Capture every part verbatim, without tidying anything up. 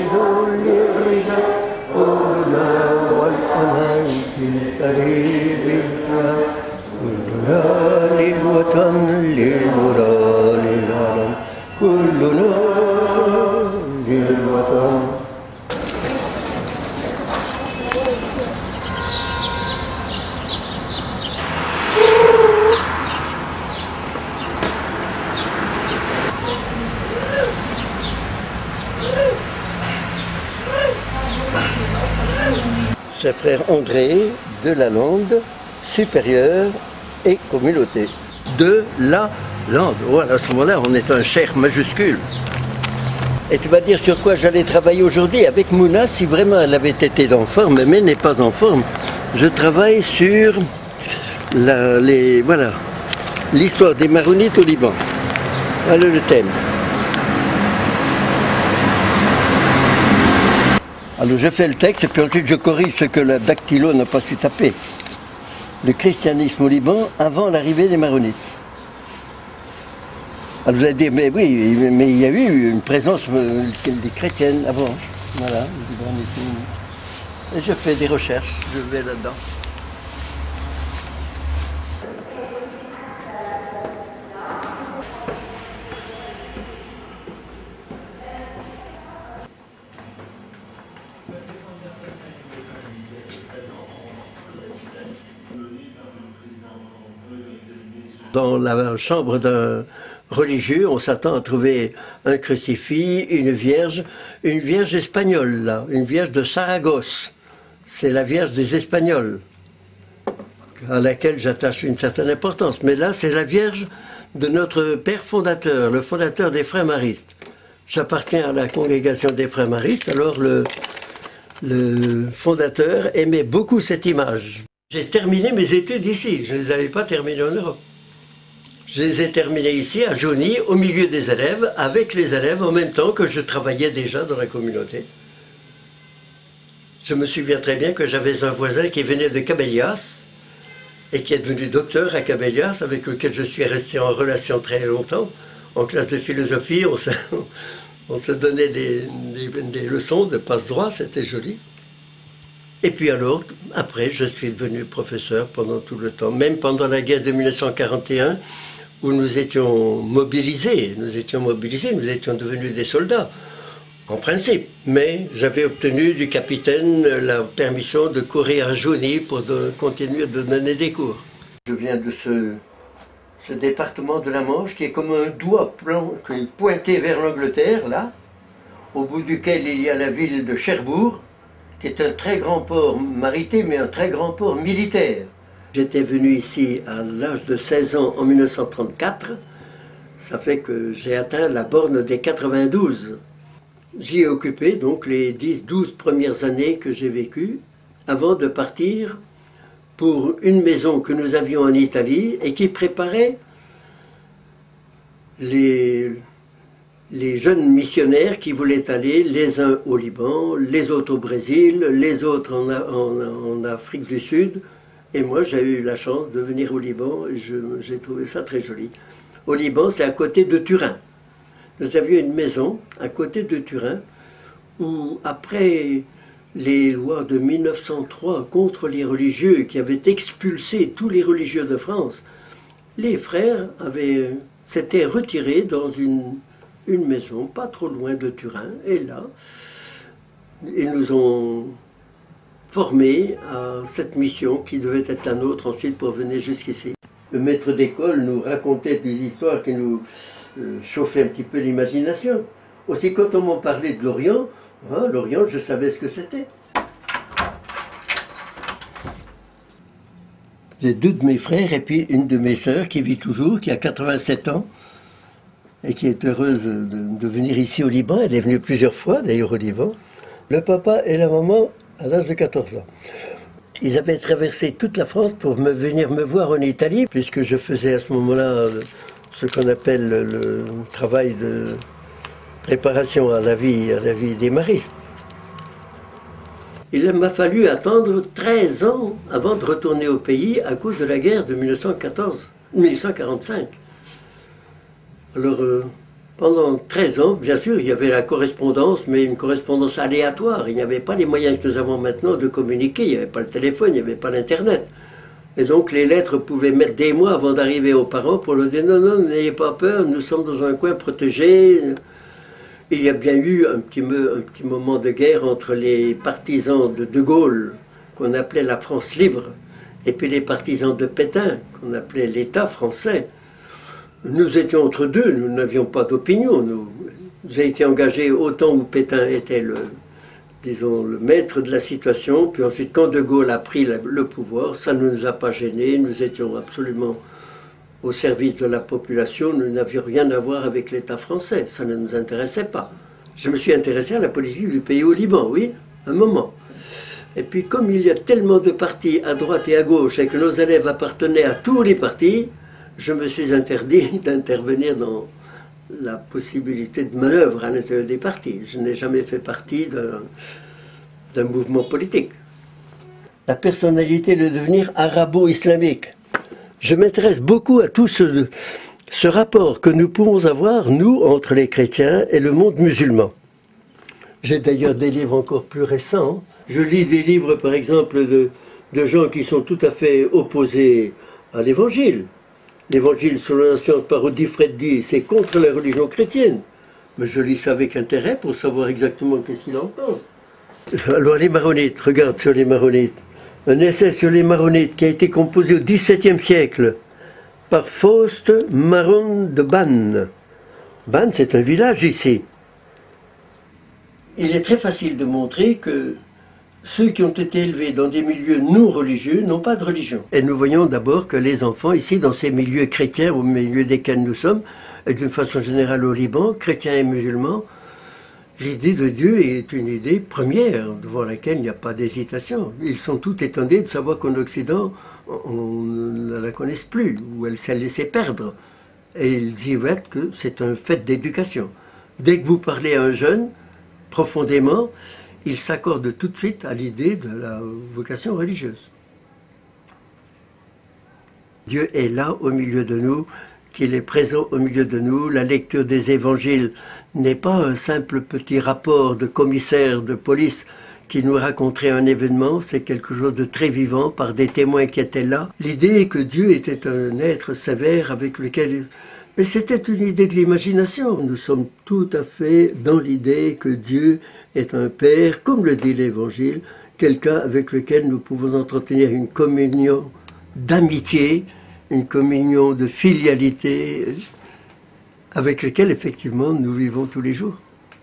دول الرجال قولنا والأمان في سرير الحياة كلنا للوطن للولا للعالم كلنا للوطن. C'est frère André de la Lande, supérieur et communauté. De la Lande. Voilà, à ce moment-là, on est un cher majuscule. Et tu vas dire sur quoi j'allais travailler aujourd'hui avec Mouna, si vraiment elle avait été en forme, mais elle n'est pas en forme. Je travaille sur la, les, voilà, l'histoire des Maronites au Liban. Voilà le thème. Alors je fais le texte et puis ensuite je corrige ce que la dactylo n'a pas su taper. Le christianisme au Liban avant l'arrivée des Maronites. Alors vous allez dire, mais oui, mais il y a eu une présence des chrétiennes avant. Voilà, et je fais des recherches, je vais là-dedans. Dans la chambre d'un religieux, on s'attend à trouver un crucifix, une vierge, une vierge espagnole, là, une vierge de Saragosse. C'est la vierge des Espagnols, à laquelle j'attache une certaine importance. Mais là, c'est la vierge de notre père fondateur, le fondateur des Frères Maristes. J'appartiens à la congrégation des Frères Maristes, alors le, le fondateur aimait beaucoup cette image. J'ai terminé mes études ici, je ne les avais pas terminées en Europe. Je les ai terminés ici, à Joigny, au milieu des élèves, avec les élèves, en même temps que je travaillais déjà dans la communauté. Je me souviens très bien que j'avais un voisin qui venait de Cabellas, et qui est devenu docteur à Cabellas, avec lequel je suis resté en relation très longtemps. En classe de philosophie, on se, on se donnait des, des, des leçons de passe-droit, c'était joli. Et puis alors, après, je suis devenu professeur pendant tout le temps, même pendant la guerre de mille neuf cent quarante et un, où nous étions mobilisés, nous étions mobilisés, nous étions devenus des soldats, en principe. Mais j'avais obtenu du capitaine la permission de courir à Joigny pour de, continuer de donner des cours. Je viens de ce, ce département de la Manche qui est comme un doigt plan, pointé vers l'Angleterre, là, au bout duquel il y a la ville de Cherbourg, qui est un très grand port maritime et un très grand port militaire. J'étais venu ici à l'âge de seize ans en mille neuf cent trente-quatre. Ça fait que j'ai atteint la borne des quatre-vingt-douze. J'y ai occupé donc les dix douze premières années que j'ai vécues avant de partir pour une maison que nous avions en Italie et qui préparait les, les jeunes missionnaires qui voulaient aller les uns au Liban, les autres au Brésil, les autres en, en, en Afrique du Sud. Et moi, j'ai eu la chance de venir au Liban et j'ai trouvé ça très joli. Au Liban, c'est à côté de Turin. Nous avions une maison à côté de Turin où, après les lois de mille neuf cent trois contre les religieux qui avaient expulsé tous les religieux de France, les frères s'étaient retirés dans une, une maison pas trop loin de Turin. Et là, ils nous ont formés à cette mission qui devait être la nôtre ensuite pour venir jusqu'ici. Le maître d'école nous racontait des histoires qui nous euh, chauffaient un petit peu l'imagination. Aussi quand on m'en parlait de l'Orient, hein, l'Orient, je savais ce que c'était. J'ai deux de mes frères et puis une de mes sœurs qui vit toujours, qui a quatre-vingt-sept ans et qui est heureuse de, de venir ici au Liban. Elle est venue plusieurs fois d'ailleurs au Liban. Le papa et la maman à l'âge de quatorze ans. Ils avaient traversé toute la France pour me venir me voir en Italie, puisque je faisais à ce moment-là ce qu'on appelle le travail de préparation à la vie, à la vie des maristes. Il m'a fallu attendre treize ans avant de retourner au pays à cause de la guerre de mille neuf cent quatorze, mille neuf cent quarante-cinq. Alors, euh, Pendant treize ans, bien sûr, il y avait la correspondance, mais une correspondance aléatoire. Il n'y avait pas les moyens que nous avons maintenant de communiquer. Il n'y avait pas le téléphone, il n'y avait pas l'Internet. Et donc les lettres pouvaient mettre des mois avant d'arriver aux parents pour leur dire non, non, n'ayez pas peur, nous sommes dans un coin protégé. Il y a bien eu un petit, un petit moment de guerre entre les partisans de De Gaulle, qu'on appelait la France libre, et puis les partisans de Pétain, qu'on appelait l'État français. Nous étions entre deux, nous n'avions pas d'opinion. Nous, j'ai été engagé au temps où Pétain était le, disons, le maître de la situation, puis ensuite quand De Gaulle a pris le, le pouvoir, ça ne nous a pas gênés, nous étions absolument au service de la population, nous n'avions rien à voir avec l'État français, ça ne nous intéressait pas. Je me suis intéressé à la politique du pays au Liban, oui, un moment. Et puis comme il y a tellement de partis à droite et à gauche et que nos élèves appartenaient à tous les partis, je me suis interdit d'intervenir dans la possibilité de manœuvre à l'intérieur des partis. Je n'ai jamais fait partie d'un mouvement politique. La personnalité, le devenir arabo-islamique. Je m'intéresse beaucoup à tout ce, ce rapport que nous pouvons avoir, nous, entre les chrétiens et le monde musulman. J'ai d'ailleurs des livres encore plus récents. Je lis des livres, par exemple, de, de gens qui sont tout à fait opposés à l'Évangile. L'Évangile selon la science par Odifreddi, c'est contre la religion chrétienne. Mais je lis ça avec intérêt pour savoir exactement qu'est-ce qu'il en pense. Alors les Maronites, regarde sur les Maronites. Un essai sur les Maronites qui a été composé au dix-septième siècle par Faust Maron de Banne. Banne, c'est un village ici. Il est très facile de montrer que ceux qui ont été élevés dans des milieux non religieux n'ont pas de religion. Et nous voyons d'abord que les enfants, ici, dans ces milieux chrétiens, au milieu desquels nous sommes, et d'une façon générale au Liban, chrétiens et musulmans, l'idée de Dieu est une idée première, devant laquelle il n'y a pas d'hésitation. Ils sont tout étonnés de savoir qu'en Occident, on ne la connaisse plus, ou elle s'est laissée perdre. Et ils y voient que c'est un fait d'éducation. Dès que vous parlez à un jeune, profondément, il s'accorde tout de suite à l'idée de la vocation religieuse. Dieu est là au milieu de nous, qu'il est présent au milieu de nous. La lecture des évangiles n'est pas un simple petit rapport de commissaire de police qui nous raconterait un événement, c'est quelque chose de très vivant par des témoins qui étaient là. L'idée est que Dieu était un être sévère avec lequel... Mais c'était une idée de l'imagination. Nous sommes tout à fait dans l'idée que Dieu est un Père, comme le dit l'Évangile, quelqu'un avec lequel nous pouvons entretenir une communion d'amitié, une communion de filialité, avec lequel effectivement nous vivons tous les jours.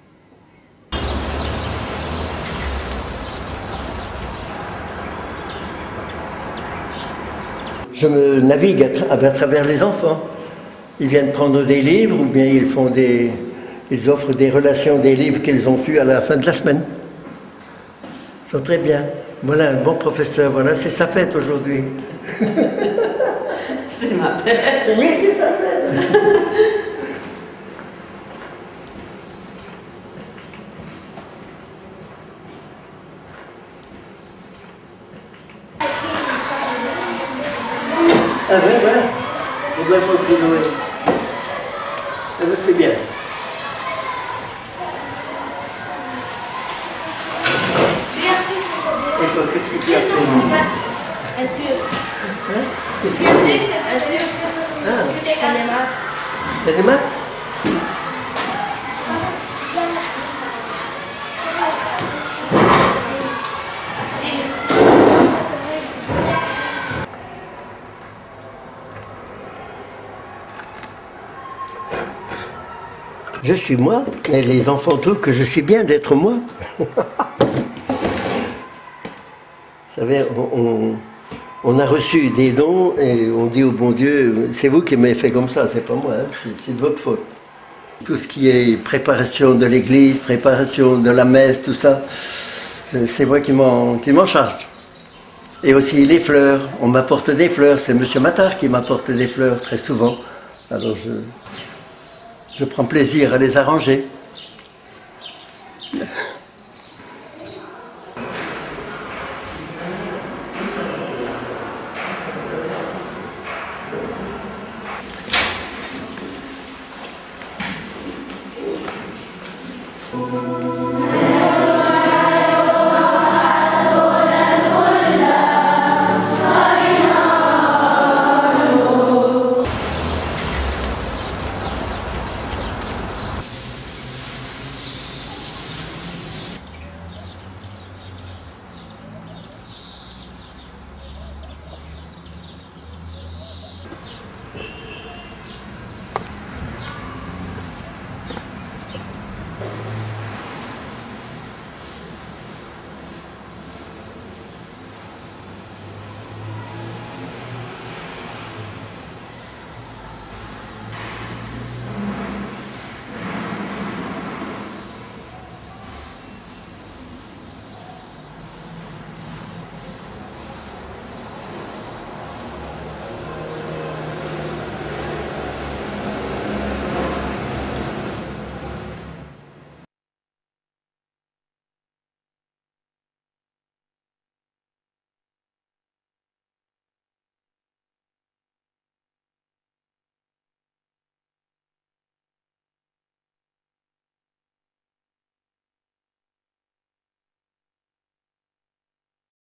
Je me navigue à, tra à travers les enfants. Ils viennent prendre des livres ou bien ils font des, ils offrent des relations des livres qu'ils ont eus à la fin de la semaine. Ils sont très bien. Voilà un bon professeur, voilà, c'est sa fête aujourd'hui. C'est ma fête. Oui, c'est sa fête. Ah ben voilà, les enfants de Noël. Ah ben c'est bien. Et toi, qu'est-ce que tu as fait? Un pur. Hein? Qu'est-ce que tu as fait? Un pur. Ah, C'est les maths. c'est les maths? Je suis moi, et les enfants trouvent que je suis bien d'être moi. Vous savez, on, on, on a reçu des dons et on dit au bon Dieu, c'est vous qui m'avez fait comme ça, c'est pas moi, hein, c'est de votre faute. Tout ce qui est préparation de l'église, préparation de la messe, tout ça, c'est moi qui m'en charge. Et aussi les fleurs, on m'apporte des fleurs, c'est monsieur Matar qui m'apporte des fleurs très souvent. Alors je... Je prends plaisir à les arranger. Thank you.